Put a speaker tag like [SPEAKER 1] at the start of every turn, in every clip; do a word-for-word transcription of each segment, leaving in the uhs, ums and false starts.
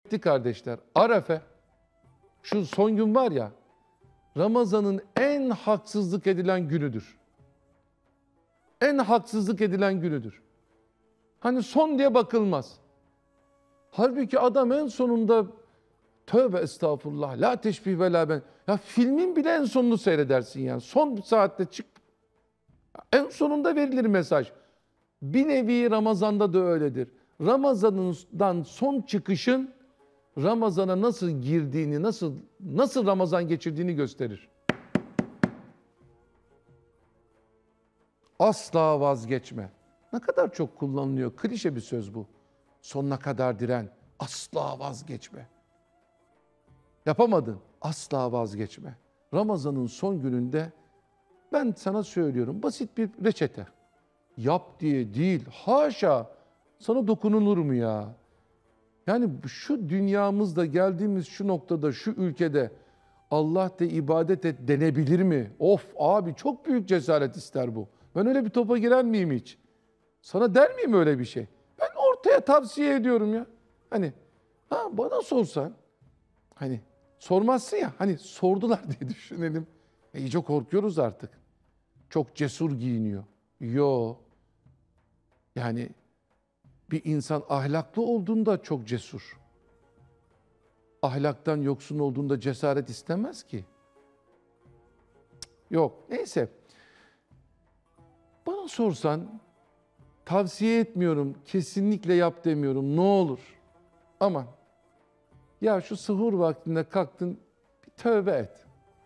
[SPEAKER 1] kardeşler, Arefe, şu son gün var ya, Ramazan'ın en haksızlık edilen günüdür. En haksızlık edilen günüdür. Hani son diye bakılmaz. Halbuki adam en sonunda tövbe estağfurullah, la teşbih ve la ben. Ya filmin bile en sonunu seyredersin yani. Son saatte çık. En sonunda verilir mesaj. Bir nevi Ramazan'da da öyledir. Ramazan'dan son çıkışın Ramazan'a nasıl girdiğini, nasıl nasıl Ramazan geçirdiğini gösterir. Asla vazgeçme. Ne kadar çok kullanılıyor. Klişe bir söz bu. Sonuna kadar diren. Asla vazgeçme. Yapamadın. Asla vazgeçme. Ramazan'ın son gününde ben sana söylüyorum basit bir reçete. Yap diye değil. Haşa. Sana dokunulur mu ya? Yani şu dünyamızda geldiğimiz şu noktada, şu ülkede Allah de ibadet et denebilir mi? Of abi çok büyük cesaret ister bu. Ben öyle bir topa girer miyim hiç? Sana der miyim öyle bir şey? Ben ortaya tavsiye ediyorum ya. Hani ha bana sorsan, hani sormazsın ya, hani sordular diye düşünelim. E, iyice korkuyoruz artık. Çok cesur giyiniyor. Yo. Yani bir insan ahlaklı olduğunda çok cesur. Ahlaktan yoksun olduğunda cesaret istemez ki. Yok. Neyse. Bana sorsan tavsiye etmiyorum. Kesinlikle yap demiyorum. Ne olur. Ama ya şu sahur vaktinde kalktın bir tövbe et.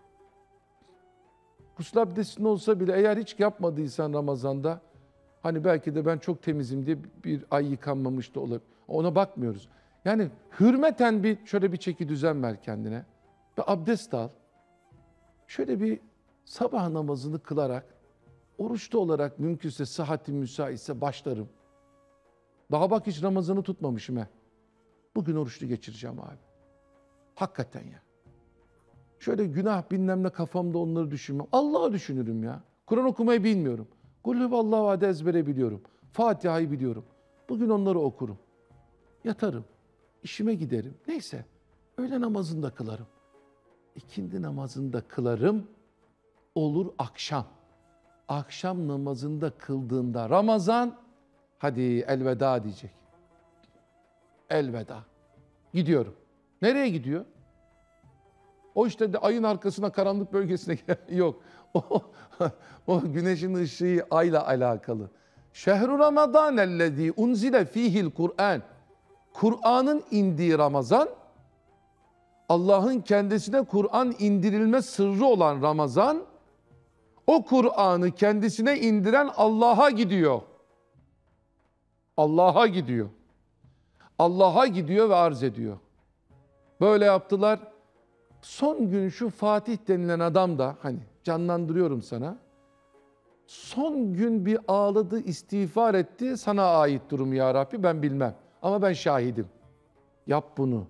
[SPEAKER 1] Gusül abdestin olsa bile eğer hiç yapmadıysan Ramazan'da, hani belki de ben çok temizim diye bir ay yıkanmamış da olabilir. Ona bakmıyoruz. Yani hürmeten bir şöyle bir çeki düzen ver kendine. Ve abdest al. Şöyle bir sabah namazını kılarak, oruçta olarak mümkünse sıhhatim müsaitse başlarım. Daha bak hiç Ramazan'ı tutmamışım he. Bugün oruçlu geçireceğim abi. Hakikaten ya. Şöyle günah bilmem ne kafamda onları düşünmem. Allah'ı düşünürüm ya. Kur'an okumayı bilmiyorum. Kul huvallahu ahad ezbere biliyorum. Fatiha'yı biliyorum. Bugün onları okurum. Yatarım. İşime giderim. Neyse. Öğle namazını da kılarım. İkindi namazını da kılarım. Olur akşam. Akşam namazını da kıldığında Ramazan, hadi elveda diyecek. Elveda. Gidiyorum. Nereye gidiyor? O işte de ayın arkasına, karanlık bölgesine yok. O, o güneşin ışığı ayla alakalı. Şehru Ramazan ellezî unzile fîhil Kur'an. Kur'an'ın indiği Ramazan, Allah'ın kendisine Kur'an indirilme sırrı olan Ramazan, o Kur'an'ı kendisine indiren Allah'a gidiyor. Allah'a gidiyor. Allah'a gidiyor ve arz ediyor. Böyle yaptılar. Son gün şu Fatih denilen adam da, hani canlandırıyorum sana, son gün bir ağladı, istiğfar etti. Sana ait durum ya Rabbi, ben bilmem. Ama ben şahidim. Yap bunu.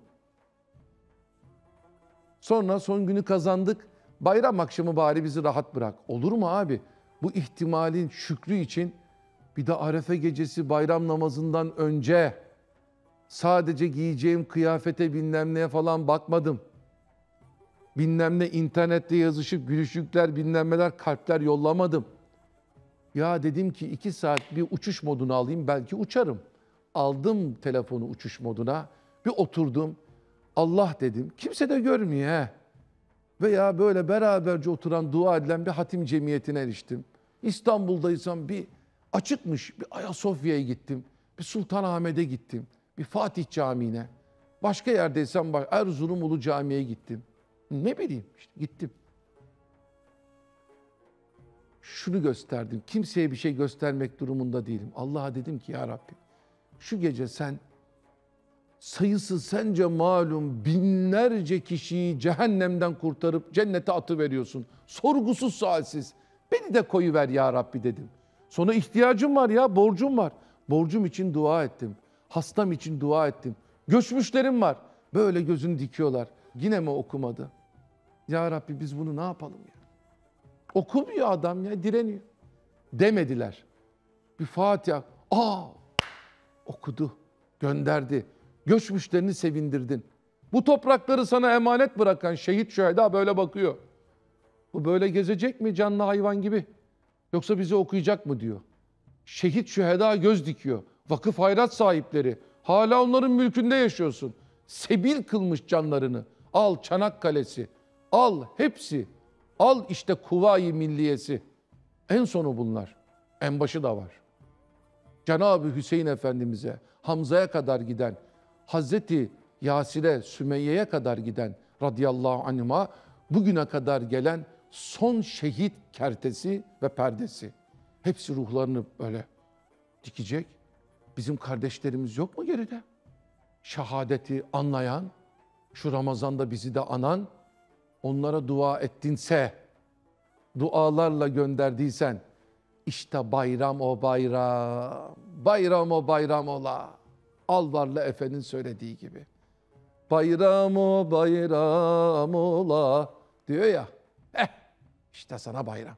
[SPEAKER 1] Sonra son günü kazandık. Bayram akşamı bari bizi rahat bırak. Olur mu abi? Bu ihtimalin şükrü için bir de Arefe gecesi bayram namazından önce sadece giyeceğim kıyafete bilmem neye falan bakmadım. Bilmem ne internette yazışıp gülüşükler, bilmem neler, kalpler yollamadım. Ya dedim ki iki saat bir uçuş modunu alayım, belki uçarım. Aldım telefonu uçuş moduna, bir oturdum. Allah dedim, kimse de görmüyor he. Veya böyle beraberce oturan, dua edilen bir hatim cemiyetine eriştim. İstanbul'daysam bir açıkmış, bir Ayasofya'ya gittim. Bir Sultanahmet'e gittim. Bir Fatih Camii'ne. Başka yerdeysem Erzurum Ulu Camii'ye gittim. Ne bileyim işte gittim. Şunu gösterdim. Kimseye bir şey göstermek durumunda değilim. Allah'a dedim ki ya Rabbi, şu gece sen sayısı sence malum binlerce kişiyi cehennemden kurtarıp cennete atıveriyorsun. Sorgusuz sualsiz. Beni de koyuver ya Rabbi dedim. Sonra ihtiyacım var ya, borcum var. Borcum için dua ettim. Hastam için dua ettim. Göçmüşlerim var. Böyle gözünü dikiyorlar. Yine mi okumadı? Ya Rabbi biz bunu ne yapalım ya? Okumuyor adam ya, direniyor. Demediler. Bir Fatiha. Aa! Okudu. Gönderdi. Göçmüşlerini sevindirdin. Bu toprakları sana emanet bırakan şehit şüheda böyle bakıyor. Bu böyle gezecek mi canlı hayvan gibi? Yoksa bizi okuyacak mı diyor. Şehit şüheda göz dikiyor. Vakıf hayrat sahipleri. Hala onların mülkünde yaşıyorsun. Sebil kılmış canlarını. Al Çanakkale'si. Al hepsi. Al işte Kuvayi Milliyesi. En sonu bunlar. En başı da var. Cenab-ı Hüseyin Efendimiz'e, Hamza'ya kadar giden, Hazreti Yasir'e, Sümeyye'ye kadar giden radıyallahu anhuma bugüne kadar gelen son şehit kertesi ve perdesi. Hepsi ruhlarını böyle dikecek. Bizim kardeşlerimiz yok mu geride? Şehadeti anlayan, şu Ramazan'da bizi de anan, onlara dua ettinse, dualarla gönderdiysen, işte bayram o bayram, bayram o bayram ola. Alvarlı Efe'nin söylediği gibi. Bayram o bayram ola diyor ya. Eh işte sana bayram.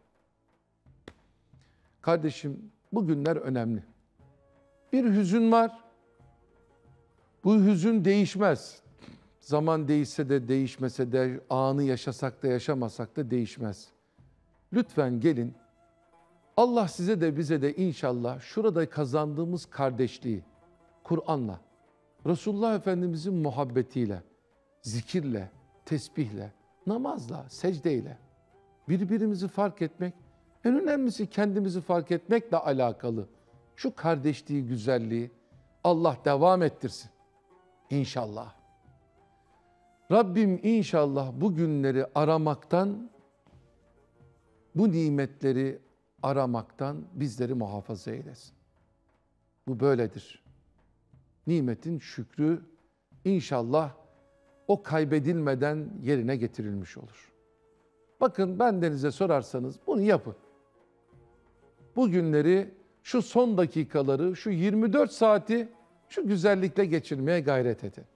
[SPEAKER 1] Kardeşim bu günler önemli. Bir hüzün var. Bu hüzün değişmez. Zaman değişse de değişmese de, anı yaşasak da yaşamasak da değişmez. Lütfen gelin. Allah size de bize de inşallah şurada kazandığımız kardeşliği Kur'an'la, Resulullah Efendimizin muhabbetiyle, zikirle, tesbihle, namazla, secdeyle birbirimizi fark etmek, en önemlisi kendimizi fark etmekle alakalı şu kardeşliği, güzelliği Allah devam ettirsin. İnşallah. Rabbim inşallah bu günleri aramaktan, bu nimetleri aramaktan bizleri muhafaza eylesin. Bu böyledir. Nimetin şükrü inşallah o kaybedilmeden yerine getirilmiş olur. Bakın bendenize sorarsanız bunu yapın. Bu günleri, şu son dakikaları, şu yirmi dört saati şu güzellikle geçirmeye gayret edin.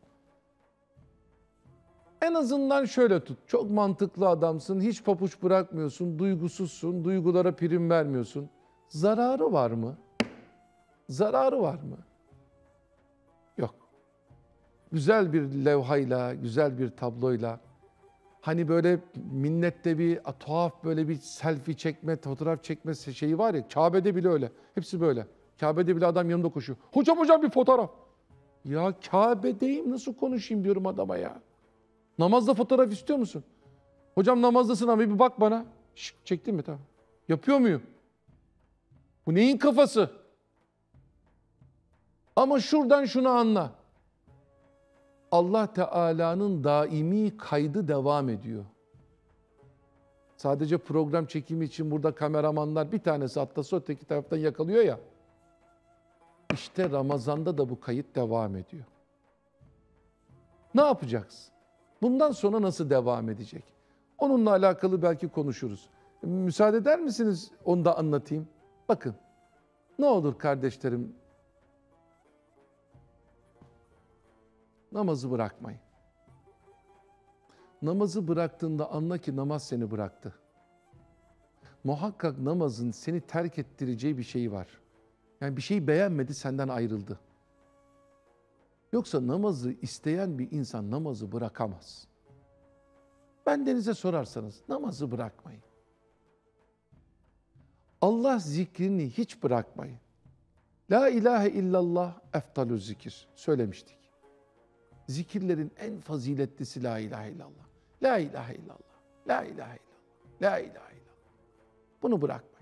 [SPEAKER 1] En azından şöyle tut. Çok mantıklı adamsın, hiç papuç bırakmıyorsun, duygusuzsun, duygulara prim vermiyorsun. Zararı var mı? Zararı var mı? Yok. Güzel bir levhayla, güzel bir tabloyla, hani böyle minnette bir tuhaf böyle bir selfie çekme, fotoğraf çekme şeyi var ya, Kabe'de bile öyle. Hepsi böyle. Kabe'de bile adam yanımda koşuyor. Hocam hocam bir fotoğraf. Ya Kabe'deyim, nasıl konuşayım diyorum adama ya. Namazda fotoğraf istiyor musun? Hocam namazdasın abi bir bak bana. Şık, çektin mi? Tamam. Yapıyor muyum? Bu neyin kafası? Ama şuradan şunu anla. Allah Teala'nın daimi kaydı devam ediyor. Sadece program çekimi için burada kameramanlar bir tanesi atlasa öteki taraftan yakalıyor ya. İşte Ramazan'da da bu kayıt devam ediyor. Ne yapacaksın? Bundan sonra nasıl devam edecek? Onunla alakalı belki konuşuruz. Müsaade eder misiniz onu da anlatayım? Bakın, ne olur kardeşlerim, namazı bırakmayın. Namazı bıraktığında anla ki namaz seni bıraktı. Muhakkak namazın seni terk ettireceği bir şey var. Yani bir şeyi beğenmedi, senden ayrıldı. Yoksa namazı isteyen bir insan namazı bırakamaz. Bendenize sorarsanız namazı bırakmayın. Allah zikrini hiç bırakmayın. La ilahe illallah eftalü zikir söylemiştik. Zikirlerin en faziletlisi la ilahe illallah. La ilahe illallah. La ilahe illallah. La ilahe illallah. Bunu bırakmayın.